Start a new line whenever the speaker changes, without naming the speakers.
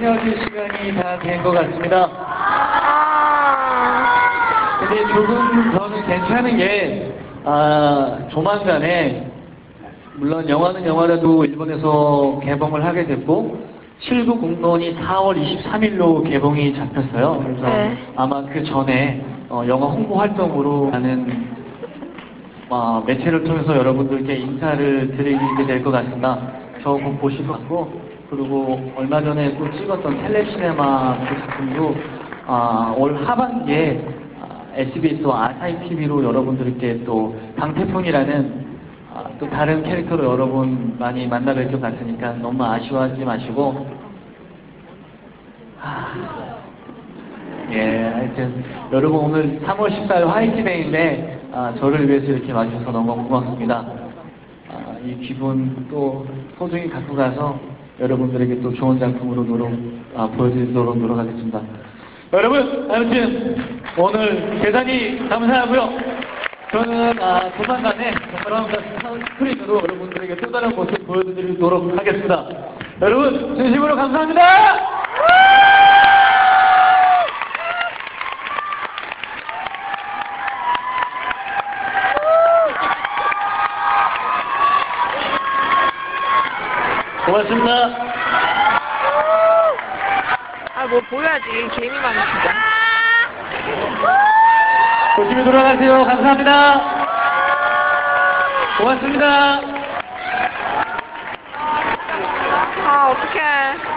헤어질 시간이 다 된 것 같습니다. 근데 조금 저는 괜찮은 게, 조만간에, 물론 영화는 영화라도 일본에서 개봉을 하게 됐고, 7부 공론이 4월 23일로 개봉이 잡혔어요. 그래서
네.
아마 그 전에 영화 홍보 활동으로 하는 매체를 통해서 여러분들께 인사를 드리게 될 것 같습니다. 저 꼭 보실 것 같고, 그리고 얼마 전에 또 찍었던 텔레시네마 그 작품도 올 하반기에 SBS와 아사히 TV로 여러분들께 또 강태풍이라는 또 다른 캐릭터로 여러분 많이 만나 뵐 것 같으니까 너무 아쉬워하지 마시고, 하여튼 여러분 오늘 3월 14일 화이트데이인데 저를 위해서 이렇게 와주셔서 너무 고맙습니다. 이 기분 또 소중히 갖고 가서 여러분들에게 또 좋은 작품으로 보여드리도록 노력하겠습니다. 여러분, 아무튼 오늘 대단히 감사하고요. 저는 조만간에 브라운과 스크린으로 여러분들에게 또 다른 모습 보여드리도록 하겠습니다. 여러분, 진심으로 감사합니다! 고맙습니다.
뭐 보여야지. 재미만 진짜.
조심히 돌아가세요. 감사합니다. 고맙습니다.
어떡해.